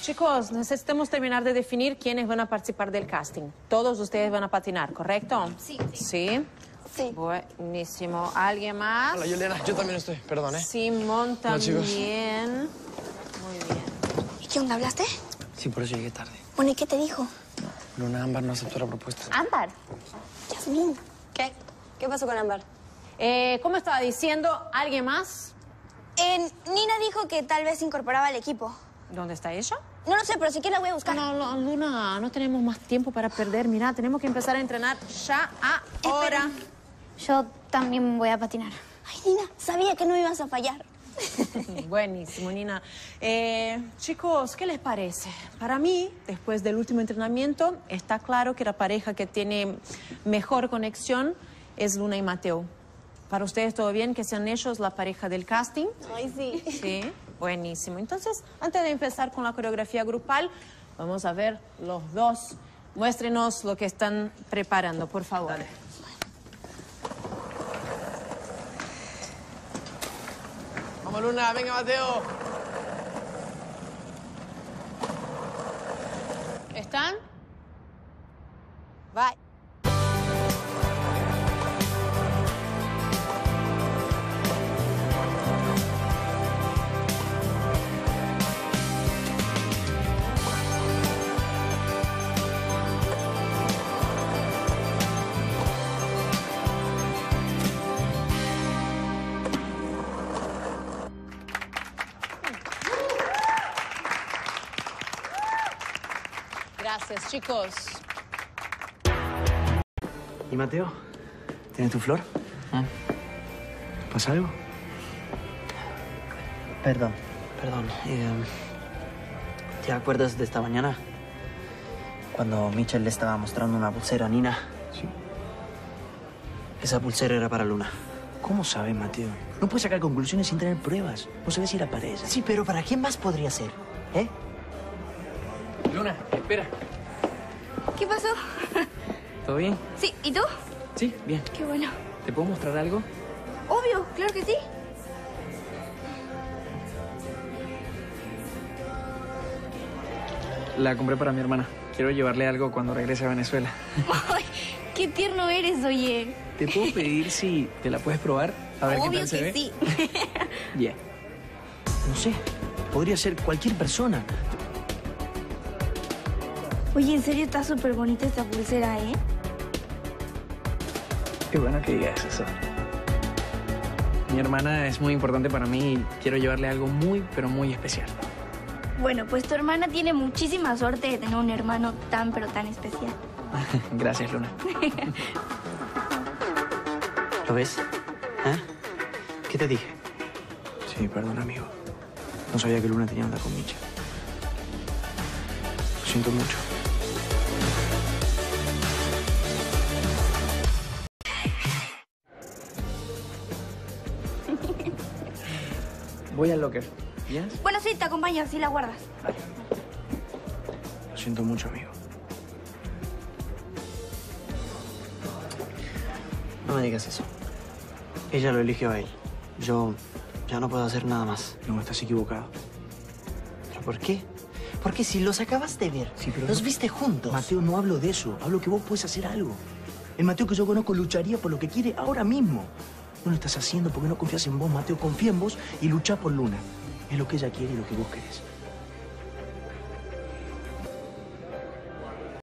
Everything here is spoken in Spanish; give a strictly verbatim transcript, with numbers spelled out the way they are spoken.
Chicos, necesitamos terminar de definir quiénes van a participar del casting. Todos ustedes van a patinar, ¿correcto? Sí. ¿Sí? Sí. Buenísimo. ¿Alguien más? Hola, Juliana. Yo también estoy. Perdón, ¿eh? Simón Hola, chicos. también. Muy bien. ¿Y qué onda? ¿Hablaste? Sí, por eso llegué tarde. Bueno, ¿y qué te dijo? Luna Ámbar no aceptó la propuesta. Ámbar. Yasmín. ¿Qué? ¿Qué pasó con Ámbar? Eh, ¿Cómo estaba diciendo? ¿Alguien más? Eh, Nina dijo que tal vez se incorporaba al equipo. ¿Dónde está ella? No lo sé, pero si quieres la voy a buscar. No, no, Luna, no tenemos más tiempo para perder. Mira, tenemos que empezar a entrenar ya ahora. Yo también voy a patinar. Ay, Nina, sabía que no ibas a fallar. Buenísimo, Nina. Eh, chicos, ¿qué les parece? Para mí, después del último entrenamiento, está claro que la pareja que tiene mejor conexión es Luna y Mateo. ¿Para ustedes todo bien que sean ellos la pareja del casting? Ay, sí. Sí, buenísimo. Entonces, antes de empezar con la coreografía grupal, vamos a ver los dos. Muéstrenos lo que están preparando, por favor. Dale. Vamos, Luna. Venga, Mateo. ¿Están? Bye. Gracias, chicos. ¿Y Mateo? ¿Tienes tu flor? ¿Ah? ¿Pasa algo? Perdón, perdón. Eh, ¿Te acuerdas de esta mañana? Cuando Mitchell le estaba mostrando una pulsera a Nina. Sí. Esa pulsera era para Luna. ¿Cómo sabes, Mateo? No puedes sacar conclusiones sin tener pruebas. No sabes si era para ella. Sí, pero ¿para quién más podría ser? ¿Eh? Luna, espera. ¿Qué pasó? ¿Todo bien? Sí, ¿y tú? Sí, bien. Qué bueno. ¿Te puedo mostrar algo? Obvio, claro que sí. La compré para mi hermana. Quiero llevarle algo cuando regrese a Venezuela. Ay, qué tierno eres, oye. ¿Te puedo pedir si te la puedes probar? A ver Obvio qué tal se que ve. sí. Yeah. No sé. Podría ser cualquier persona. Oye, en serio está súper bonita esta pulsera, ¿eh? Qué bueno que digas eso. Mi hermana es muy importante para mí y quiero llevarle algo muy, pero muy especial. Bueno, pues tu hermana tiene muchísima suerte de tener un hermano tan, pero tan especial. Gracias, Luna. ¿Lo ves? ¿Eh? ¿Qué te dije? Sí, perdón, amigo. No sabía que Luna tenía onda con Mitchell. Lo siento mucho. Voy al locker. ¿Ya? Bueno, sí, te acompaño, así la guardas. Lo siento mucho, amigo. No me digas eso. Ella lo eligió a él. Yo ya no puedo hacer nada más. No, estás equivocado. ¿Pero por qué? Porque si los acabas de ver, Sí, pero los no- viste juntos. Mateo, no hablo de eso. Hablo que vos puedes hacer algo. El Mateo que yo conozco lucharía por lo que quiere ahora mismo. No lo estás haciendo porque no confías en vos, Mateo. Confía en vos y luchá por Luna. Es lo que ella quiere y lo que vos querés.